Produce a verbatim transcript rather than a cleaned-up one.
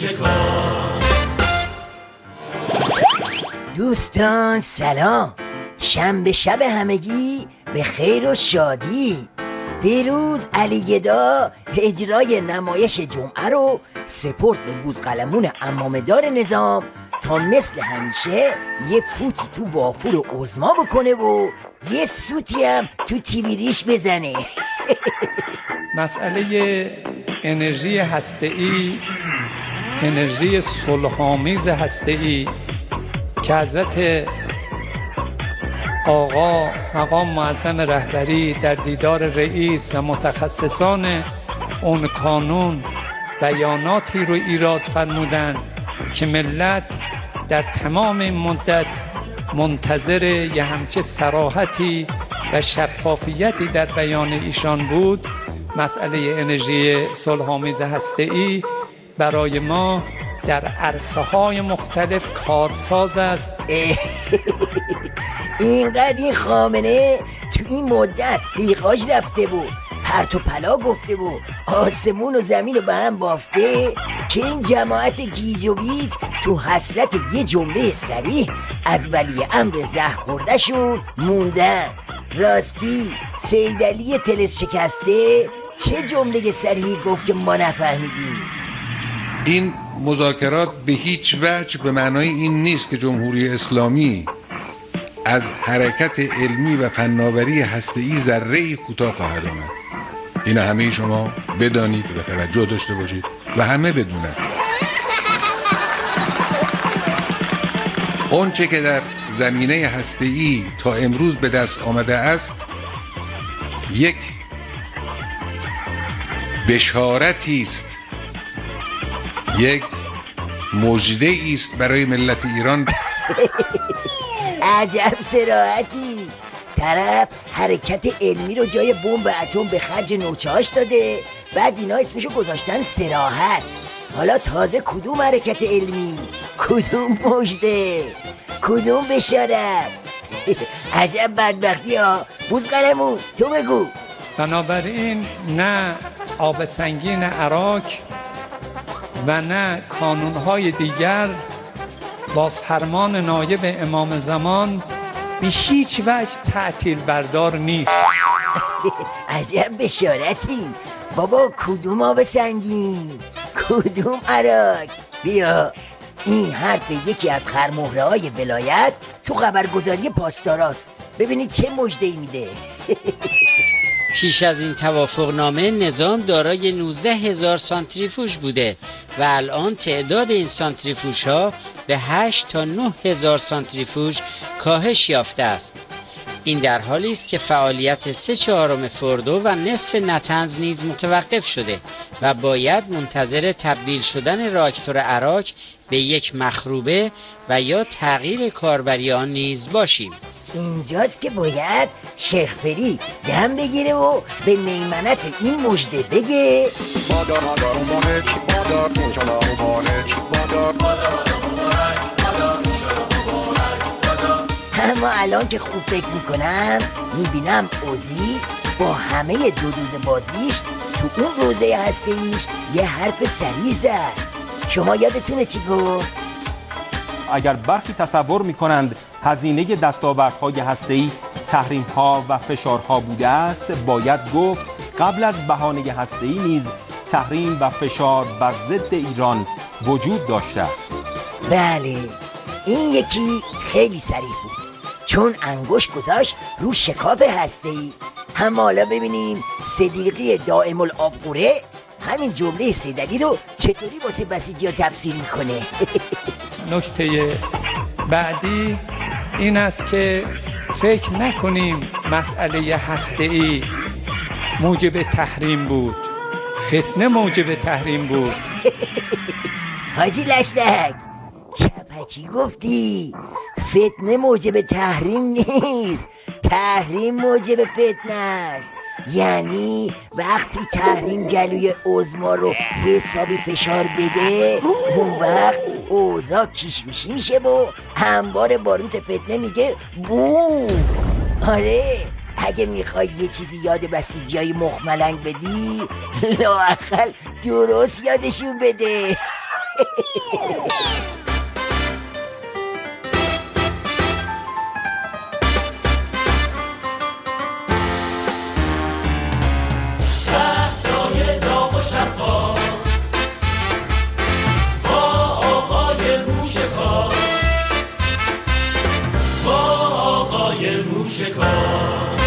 شکار. دوستان سلام، شنبه شب همگی به خیر و شادی. دیروز علی گدا اجرای نمایش جمعه رو سپرد به بوزقلمون عمامدار نظام تا مثل همیشه یه فوتی تو وافور و عظما بکنه و یه سوتی هم تو تیبیریش بزنه. مسئله انرژی هسته‌ای، انرژی صلح‌آمیز هسته‌ای که حضرت آقا مقام معظم رهبری در دیدار رئیس و متخصصان اون کانون بیاناتی رو ایراد فرمودند که ملت در تمام این مدت منتظر یه همچه صراحتی و شفافیتی در بیان ایشان بود. مسئله انرژی صلح‌آمیز هسته‌ای برای ما در عرصه‌های مختلف کارساز است. اینقدر این خامنه تو این مدت قیقاج رفته بود، پرت و پلا گفته بود، آسمون و زمین رو به هم بافته که این جماعت گیج و بیج تو حسرت یه جمله صریح از ولی امر زهر خورده‌شون موندن. راستی سیدعلی تلس شکسته چه جمله صریحی گفت که ما نفهمیدیم؟ این مذاکرات به هیچ وجه به معنای این نیست که جمهوری اسلامی از حرکت علمی و فناوری هسته‌ای ذره‌ای کوتاه خواهد آمد. این همه شما بدانید و توجه داشته باشید و همه بدونند. اون چه که در زمینه هسته‌ای تا امروز به دست آمده است یک بشارتی است، یک مژده است برای ملت ایران. عجب صراحتی. طرف حرکت علمی رو جای بمب اتم به خرج نوچه‌هاش داده، بعد اینا اسمشو گذاشتن صراحت. حالا تازه کدوم حرکت علمی، کدوم مژده، کدوم بشارت؟ عجب بدبختی ها. بوزقلمون تو بگو. بنابراین نه آب سنگین عراق و نه کانونهای دیگر با فرمان نایب امام زمان به هیچ وجه تعطیل بردار نیست. عجب بشارتی. بابا کدوم آب سنگین، کدوم عراق؟ بیا این حرف یکی از خرمهره های ولایت تو خبرگزاری پاسداراست، ببینید چه مژده‌ای میده. پیش از این توافقنامه نظام دارای نوزده هزار سانتریفوژ بوده و الان تعداد این سانتریفوژ ها به هشت تا نه هزار سانتریفوژ کاهش یافته است. این در حالی است که فعالیت سه چهارم فردو و نصف نطنز نیز متوقف شده و باید منتظر تبدیل شدن راکتور عراق به یک مخروبه و یا تغییر کاربری آن نیز باشیم. اینجاست که باید شیخ فری دم بگیره و به میمنت این مژده بگه مادر مادر مبارک، مادر انشالله مبارک، مادر اما الان که خوب فکر میکنم میبینم اوزی با همه دو دوز بازیش تو اون روزه هسته‌ایش یه حرف سریع زد. شما یادتونه چی گفت؟ اگر برخی تصور میکنند هزینه دستاوردهای هسته‌ای تحریم‌ها و فشارها بوده است، باید گفت قبل از بهانه هسته‌ای نیز تحریم و فشار بر ضد ایران وجود داشته است. بله، این یکی خیلی صریح بود چون انگشت گذاشت رو شکاف هسته‌ای. هم حالا ببینیم صدیقی دائم الآبقوره همین جمله سیدعلی رو چطوری واسه بسیجی‌ها تفسیر میکنه. نکته بعدی این است که فکر نکنیم مسئله هسته‌ای موجب تحریم بود، فتنه موجب تحریم بود. حاجی لشتک چپکی گفتی، فتنه موجب تحریم نیست، تحریم موجب فتنه است. یعنی وقتی تحریم گلوی عظما رو حسابی فشار بده اون وقت اوضاع کشمشی میشه و انبار باروت فتنه میگه بوم. آره اگه میخوای یه چیزی یاد بسیجیای مخملنگ بدی لااقل درست یادشون بده. بحثای داغ و شفا با آقای موشکار، با آقای موشکار.